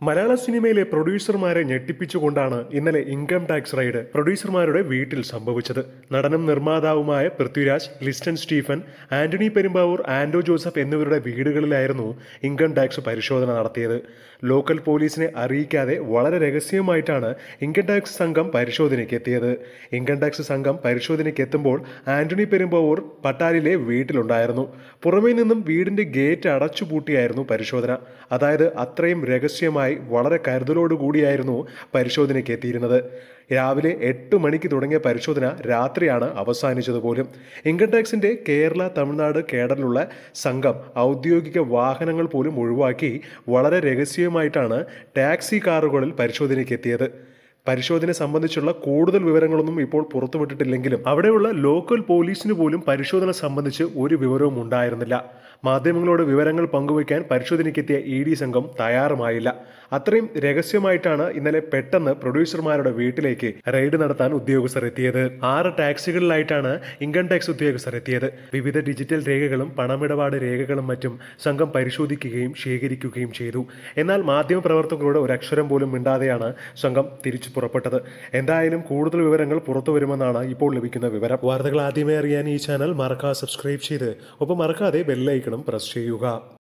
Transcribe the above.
മലയാള സിനിമയിലെ പ്രൊഡ്യൂസർമാരെ ഞെട്ടിപ്പിച്ചുകൊണ്ടാണ് ഇന്നലെ income tax raid പ്രൊഡ്യൂസർമാരുടെ വീട്ടിൽ സംഭവിച്ചത്. നടനും നിർമ്മാതാവുമായ പൃഥ്വിരാജ്, ലിസ്റ്റൻ സ്റ്റീഫൻ, ആന്റണി പെരുമ്പാവൂർ, ആൻഡോ ജോസഫ് എന്നിവരുടെ വീടുകളിലായിരുന്നു ഇൻകം ടാക്സ് പരിശോധന നടത്തിയത്. ലോക്കൽ പോലീസിനെ അറിയിക്കാതെ വളരെ രഹസ്യമായിട്ടാണ് ഇൻകം ടാക്സ് സംഘം പരിശോധനയ്ക്ക് എത്തിയത്. ഇൻകം ടാക്സ് സംഘം പരിശോധനയ്ക്ക് എത്തുമ്പോൾ ആന്റണി പെരുമ്പാവൂർ പട്ടാലിലെ വീട്ടിലുണ്ടായിരുന്നു. പുറമേ നിന്നും വീടിന്റെ ഗേറ്റ് അടച്ചുപൂട്ടിയായിരുന്നു പരിശോധന. അതായത് അത്രയും രഹസ്യമായി വളരെ കരുതലോടുകൂടിയായിരുന്നു പരിശോധനയ്ക്ക് എത്തിയിരുന്നത്. രാവിലെ 8 മണിക്ക് തുടങ്ങിയ പരിശോധന രാത്രിയാണ് അവസാനിച്ചത് പോലും. ഇൻകം ടാക്സിന്റെ കേരള, തമിഴ്നാട് കേഡറിലുള്ള സംഘം ഔദ്യോഗിക വാഹനങ്ങൾ പോലും ഒഴിവാക്കി വളരെ രഹസ്യമായിട്ടാണ് ടാക്സി കാറുകളിൽ പരിശോധനയ്ക്ക് എത്തിയത്. പരിശോധന സംബന്ധിച്ചുള്ള കൂടുതൽ വിവരങ്ങളൊന്നും ഇപ്പോൾ പുറത്തുവിട്ടിട്ടില്ലെങ്കിലും അവിടെയുള്ള ലോക്കൽ പോലീസിന് പോലും പരിശോധന സംബന്ധിച്ച് ഒരു വിവരവും ഉണ്ടായിരുന്നില്ല. മാധ്യമങ്ങളോട് വിവരങ്ങൾ പങ്കുവയ്ക്കാൻ പരിശോധനയ്ക്കെത്തിയ ED സംഘം തയ്യാറുമായില്ല. അത്രയും രഹസ്യമായിട്ടാണ് ഇന്നലെ പെട്ടെന്ന് പ്രൊഡ്യൂസർമാരുടെ വീട്ടിലേക്ക് റെയ്ഡ് നടത്താൻ ഉദ്യോഗസ്ഥർ എത്തിയത്. 6 ടാക്സികളിലായിട്ടാണ് ഇൻകം ടാക്സ് ഉദ്യോഗസ്ഥർ എത്തിയത്. വിവിധ ഡിജിറ്റൽ രേഖകളും പണമിടപാട് രേഖകളും മറ്റും സംഘം പരിശോധിക്കുകയും ശേഖരിക്കുകയും ചെയ്തു. എന്നാൽ മാധ്യമപ്രവർത്തകരോട് ഒരക്ഷരം പോലും മിണ്ടാതെയാണ് സംഘം തിരിച്ചു പുറപ്പെട്ടത്. എന്തായാലും കൂടുതൽ വിവരങ്ങൾ പുറത്തു വരുമെന്നാണ് ഇപ്പോൾ ലഭിക്കുന്ന വിവരം. വാർത്തകൾ ആദ്യമേ അറിയാൻ ഈ ചാനൽ മറക്കാതെ സബ്സ്ക്രൈബ് ചെയ്ത് ഒപ്പം മറക്കാതെ ബെല്ലൈക്കണും പ്രസ് ചെയ്യുക.